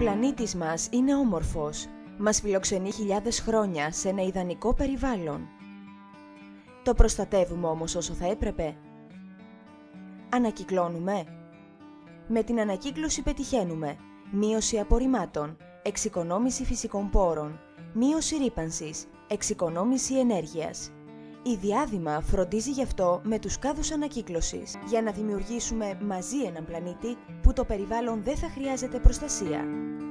πλανήτης μας είναι όμορφος. Μας φιλοξενεί χιλιάδες χρόνια σε ένα ιδανικό περιβάλλον. Το προστατεύουμε όμως όσο θα έπρεπε? Ανακυκλώνουμε? Με την ανακύκλωση πετυχαίνουμε μείωση απορριμμάτων, εξοικονόμηση φυσικών πόρων, μείωση ρύπανσης, εξοικονόμηση ενέργειας. Η Διάδημα φροντίζει γι' αυτό με τους κάδους ανακύκλωσης, για να δημιουργήσουμε μαζί έναν πλανήτη που το περιβάλλον δεν θα χρειάζεται προστασία.